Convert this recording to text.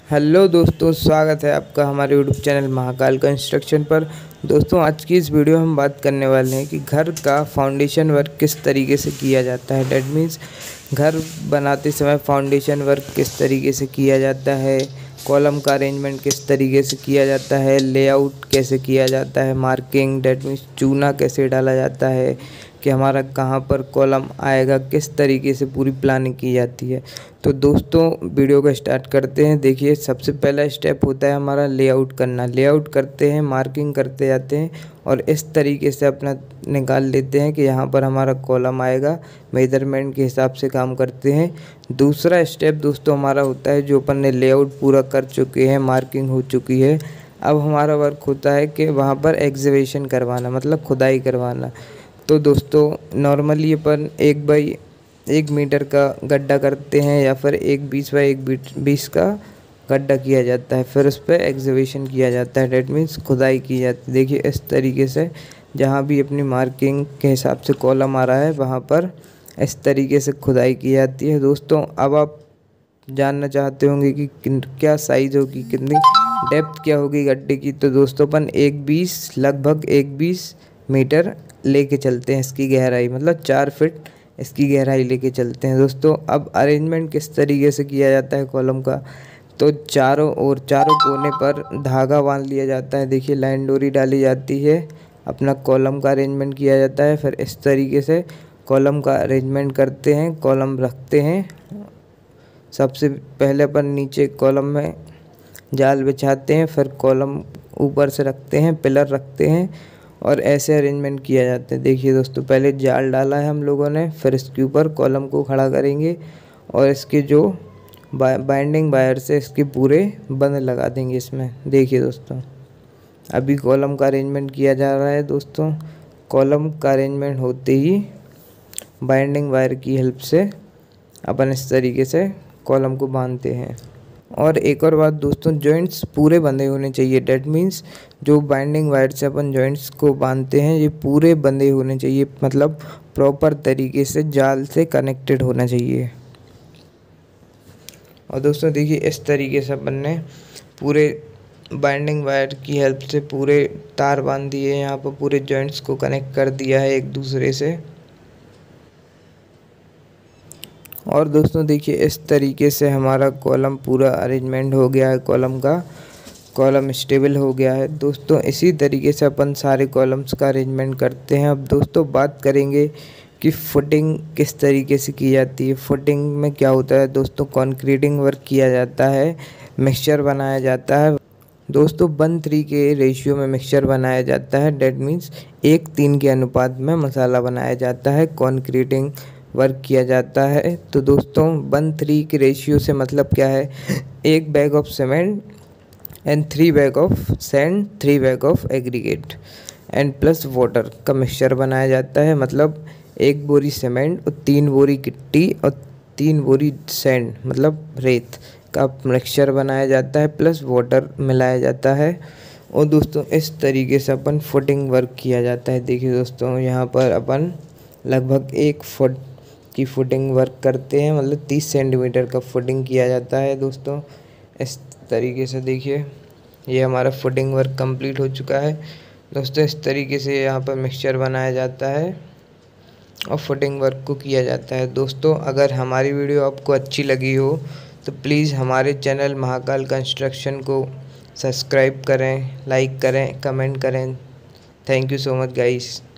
Hello दोस्तों, स्वागत है आपका हमारे यूट्यूब चैनल महाकाल कंस्ट्रक्शन पर। दोस्तों, आज की इस वीडियो में हम बात करने वाले हैं कि घर का फाउंडेशन वर्क किस तरीके से किया जाता है। डैट मीन्स घर बनाते समय फाउंडेशन वर्क किस तरीके से किया जाता है, कॉलम का अरेंजमेंट किस तरीके से किया जाता है, लेआउट कैसे किया जाता है, मार्किंग डैट मीन्स चूना कैसे डाला जाता है कि हमारा कहाँ पर कॉलम आएगा, किस तरीके से पूरी प्लानिंग की जाती है। तो दोस्तों, वीडियो को स्टार्ट करते हैं। देखिए, सबसे पहला स्टेप होता है हमारा लेआउट करना। लेआउट करते हैं, मार्किंग करते जाते हैं और इस तरीके से अपना निकाल लेते हैं कि यहाँ पर हमारा कॉलम आएगा। मेजरमेंट के हिसाब से काम करते हैं। दूसरा स्टेप दोस्तों हमारा होता है, जो अपन ने लेआउट पूरा कर चुके हैं, मार्किंग हो चुकी है, अब हमारा वर्क होता है कि वहाँ पर एक्सकवेशन करवाना, मतलब खुदाई करवाना। तो दोस्तों, नॉर्मली अपन 1 मीटर का गड्ढा करते हैं या फिर 1 20 का गड्ढा किया जाता है, फिर उस पर एक्सकवेशन किया जाता है। डैट मीन्स खुदाई की जाती है। देखिए, इस तरीके से जहाँ भी अपनी मार्किंग के हिसाब से कॉलम आ रहा है वहाँ पर इस तरीके से खुदाई की जाती है। दोस्तों, अब आप जानना चाहते होंगे कि क्या साइज़ होगी, कितनी डेप्थ क्या होगी गड्ढे की। तो दोस्तों, अपन लगभग 1 20 मीटर लेके चलते हैं इसकी गहराई, मतलब 4 फीट इसकी गहराई लेके चलते हैं। दोस्तों, अब अरेंजमेंट किस तरीके से किया जाता है कॉलम का, तो चारों कोने पर धागा बांध लिया जाता है। देखिए, लाइन डोरी डाली जाती है, अपना कॉलम का अरेंजमेंट किया जाता है। फिर इस तरीके से कॉलम का अरेंजमेंट करते हैं, कॉलम रखते हैं। सबसे पहले अपन नीचे कॉलम में जाल बिछाते हैं, फिर कॉलम ऊपर से रखते हैं, पिलर रखते हैं और ऐसे अरेंजमेंट किया जाता है। देखिए दोस्तों, पहले जाल डाला है हम लोगों ने, फिर इसके ऊपर कॉलम को खड़ा करेंगे और इसके जो बाइंडिंग वायर से इसके पूरे बंद लगा देंगे इसमें। देखिए दोस्तों, अभी कॉलम का अरेंजमेंट किया जा रहा है। दोस्तों, कॉलम का अरेंजमेंट होते ही बाइंडिंग वायर की हेल्प से अपन इस तरीके से कॉलम को बांधते हैं। और एक और बात दोस्तों, जॉइंट्स पूरे बंधे होने चाहिए। डैट मीन्स जो बाइंडिंग वायर से अपन जॉइंट्स को बांधते हैं ये पूरे बंधे होने चाहिए, मतलब प्रॉपर तरीके से जाल से कनेक्टेड होना चाहिए। और दोस्तों देखिए, इस तरीके से अपन ने पूरे बाइंडिंग वायर की हेल्प से पूरे तार बांध दिए, यहाँ पर पूरे जॉइंट्स को कनेक्ट कर दिया है एक दूसरे से। और दोस्तों देखिए, इस तरीके से हमारा कॉलम पूरा अरेंजमेंट हो गया है, कॉलम स्टेबल हो गया है। दोस्तों, इसी तरीके से अपन सारे कॉलम्स का अरेंजमेंट करते हैं। अब दोस्तों बात करेंगे कि फुटिंग किस तरीके से की जाती है। फुटिंग में क्या होता है दोस्तों, कंक्रीटिंग वर्क किया जाता है, मिक्सचर बनाया जाता है। दोस्तों, 1:3 के रेशियो में मिक्सचर बनाया जाता है। डेट मीन्स 1:3 के अनुपात में मसाला बनाया जाता है, कंक्रीटिंग वर्क किया जाता है। तो दोस्तों, 1:3 के रेशियो से मतलब क्या है, 1 bag of cement and 3 bag of sand, 3 bag of aggregate and plus water का मिक्सचर बनाया जाता है। मतलब 1 बोरी सीमेंट और 3 बोरी गिट्टी और 3 बोरी सैंड, मतलब रेत का मिक्सचर बनाया जाता है, प्लस वाटर मिलाया जाता है। और दोस्तों, इस तरीके से अपन फुटिंग वर्क किया जाता है। देखिए दोस्तों, यहाँ पर अपन लगभग 1 फुट की फुटिंग वर्क करते हैं, मतलब 30 सेंटीमीटर का फुटिंग किया जाता है। दोस्तों, इस तरीके से देखिए, ये हमारा फुटिंग वर्क कंप्लीट हो चुका है। दोस्तों, इस तरीके से यहाँ पर मिक्सचर बनाया जाता है और फुटिंग वर्क को किया जाता है। दोस्तों, अगर हमारी वीडियो आपको अच्छी लगी हो तो प्लीज़ हमारे चैनल महाकाल कंस्ट्रक्शन को सब्सक्राइब करें, लाइक करें, कमेंट करें। Thank you so much guys.